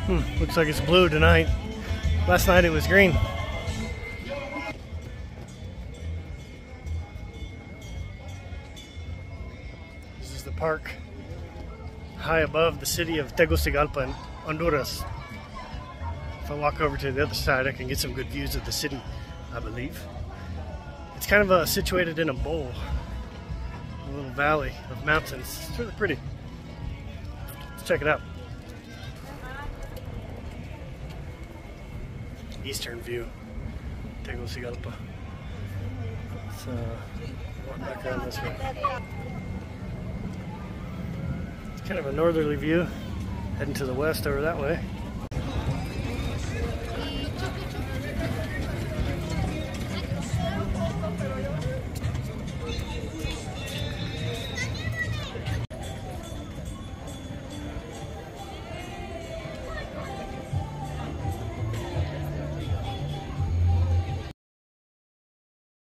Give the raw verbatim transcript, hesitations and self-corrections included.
Hmm, looks like it's blue tonight. Last night it was green. This is the park high above the city of Tegucigalpa in Honduras. If I walk over to the other side, I can get some good views of the city, I believe. It's kind of uh, situated in a bowl, a little valley of mountains. It's really pretty. Let's check it out. Eastern view, Tegucigalpa. Let's uh, walk back around this way. It's kind of a northerly view, heading to the west over that way.